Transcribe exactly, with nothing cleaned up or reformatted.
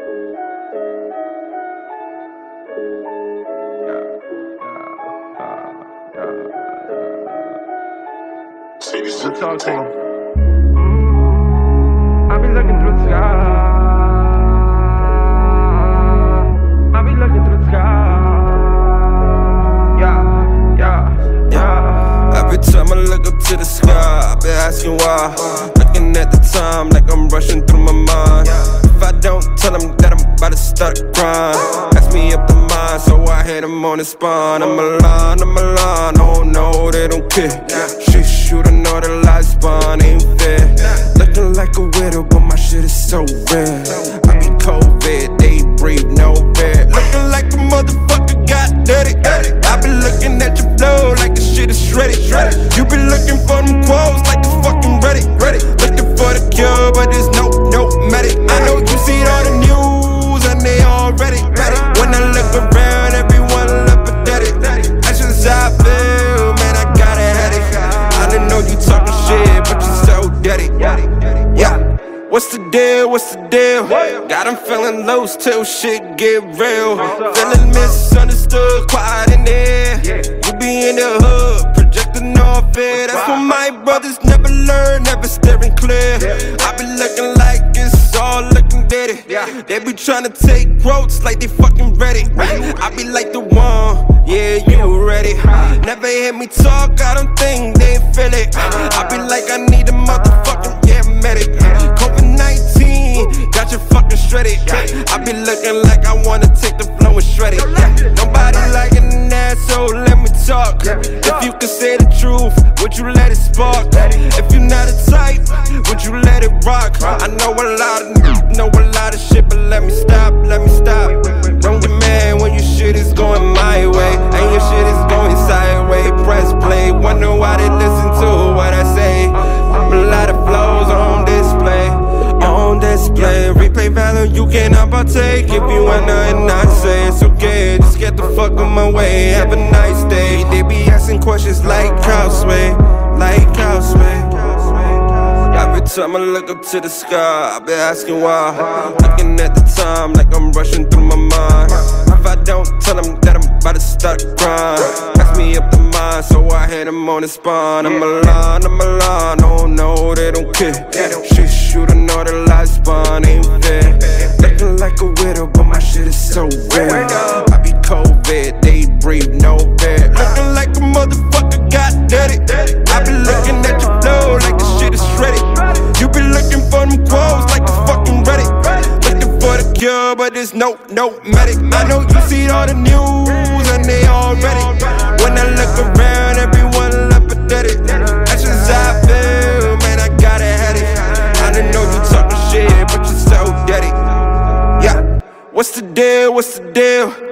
Talk to him. I be looking through the sky. I be looking through the sky. Yeah, yeah, yeah. Every time I look up to the sky, I be asking why. Looking at the time like I'm rushing through my mind. If I don't tell them that I'm about to start a crime, ask me up the mind, so I hit them on the spine. I'm a line, I'm a line, oh no, they don't care. Shit shoot, I know the life spawn ain't fair. Looking like a widow, but my shit is so rare. I be COVID, they breathe no air. Looking like a motherfucker got dirty. I be looking at your flow like the shit is shredded. You be looking for them quotes like it's fucking ready. Looking for the cure, but there's no, no medic. I know you see it on the news and they already ready. When I look around, everyone look pathetic. That's just how I feel, man, I got a headache. I didn't know you talking shit, but you so dirty. Yeah. What's the deal, what's the deal? Got them feeling loose till shit get real. Feeling misunderstood, quiet in there. You be in the hood, projecting off it. That's what my brothers never learn, never steering clear. I be looking like it's all looking dirty. They be trying to take quotes like they fucking ready. I be like the one, yeah, you ready. Never hear me talk, I don't think they feel it. I be like I need a motherfucking, yeah, medic. COVID nineteen, got you fucking shredded. I be looking like I wanna take the flow and shred it. Nobody liking that, so let me talk. If you can say the truth, would you let it spark? If you're not a type, would you let it rock? I know a lot of know a lot of shit, but let me stop, let me stop. Don't get mad when your shit is going my way and your shit is going sideways. Press play, wonder why they listen to what I say. A lot of flows on display, on display. Replay value, you cannot partake. If you wanna and not say it's okay, just get the fuck on my way. Have a nice day. They be asking questions like Houseway, like Houseway. Every time I look up to the sky, I be asking why. Looking at the time like I'm rushing through my mind. If I don't tell them that I'm about to start a crime, ask me up the mind, so I hit them on the spine. I'm a line, I'm a line, oh no, they don't care. Shit shoot, I know the life spawn ain't fair. Looking like a widow, but my shit is so rare. I be COVID, they breathe no air. Looking like a motherfucker got dirty. I be looking at your flow like the shit is shredded. You be looking for them quotes like it's fucking ready. Looking for the cure, but there's no, no medic. I know you see it on the news and they all ready. When I look around, everyone look pathetic. That's just how I feel, man, I got a headache. I didn't know you talking shit, but you're so dirty. Yeah. What's the deal, what's the deal?